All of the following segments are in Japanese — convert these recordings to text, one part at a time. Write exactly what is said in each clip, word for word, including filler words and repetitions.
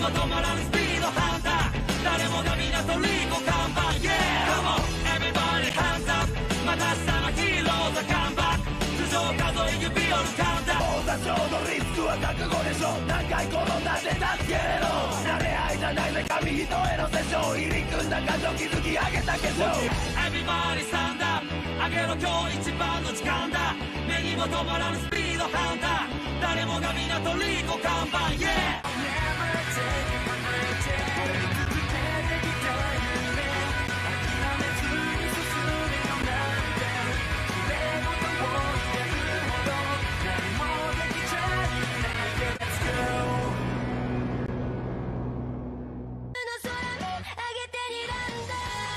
も止まらぬスピードハンター誰もが皆トリコ看板 Yeah! Come on! Everybody hands up また明日のヒーローズカムバック頭上数え指折るカウンター大座長のリスクは覚悟でしょ何回転んだって助けれろ慣れ合いじゃないぜ紙一重のセッション入り組んだ感情築き上げた化粧 Everybody stand up 上げろ今日一番の時間だ目にも止まらぬスピードハンター誰もが皆トリコ看板 Yeah! Never take it for granted 続けてきた夢諦めずに進めよなんて綺麗事を言えるほど何もできちゃいない Let's go 空見上げて睨んだ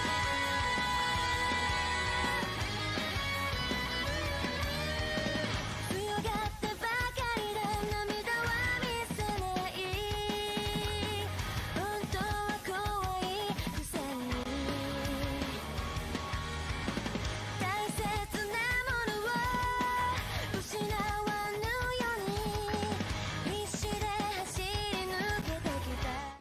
強がってばかりで涙は見せない本当は怖いくせに大切なものを失わぬように必死で走り抜けてきた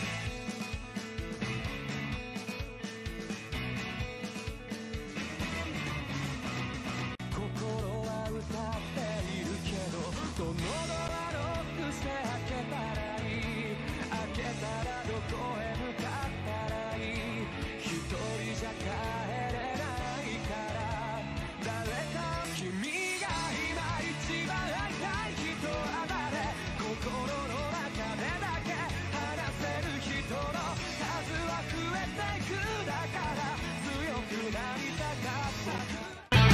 心は歌っているけどどのドアロックして開けたらいい開けたらどこへ向かったらいい一人じゃ帰れないから誰か君が今一番会いたい人は誰心の中でだけ話せる人の数は増えていくだから強くなりたかった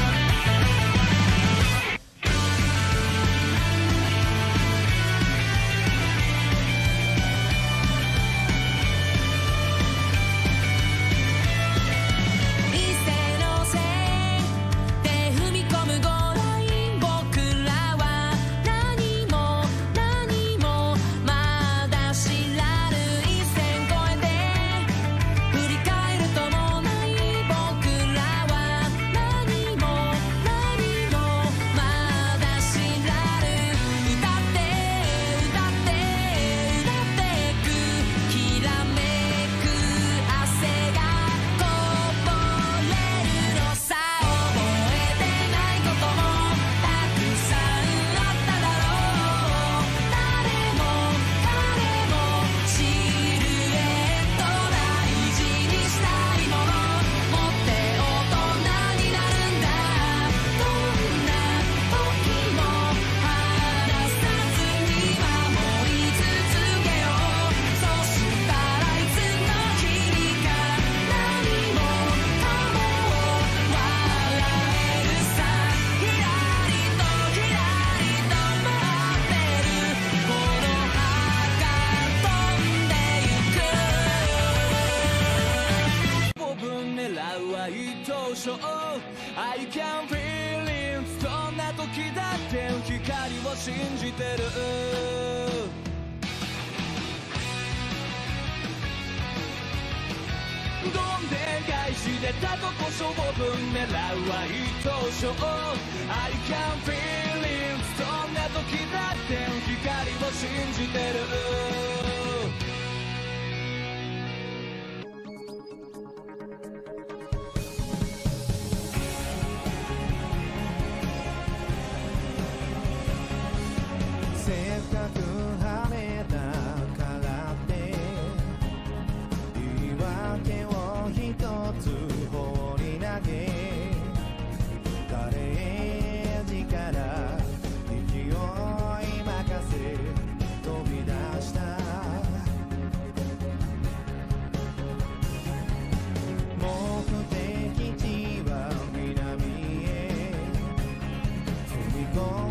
一斉のせいで踏み込むゴーライン僕らは何も何もまだ知らぬ一線越えて振り返るともない僕らは何も何もまだ知らぬ歌って歌って歌ってくきらめく汗がこぼれるのさ覚えてないこともたくさんあっただろう誰も彼もシルエット大事にしたいもの持って大人になるんだどんな時も離さずに守り続けようそしたらいつの日にか何もかも笑えるさひらりとひらりと待ってるこの葉が飛んでゆく僕狙うは一生 I can feel it どんな時だって光を信じてるどんでん返しでたとこそ僕狙うは一生 I can feel it どんな時だって光を信じてるせっかく晴れたからって言い訳を一つ放り投げガレージから勢い任せ飛び出した目的地は南へ踏み込ん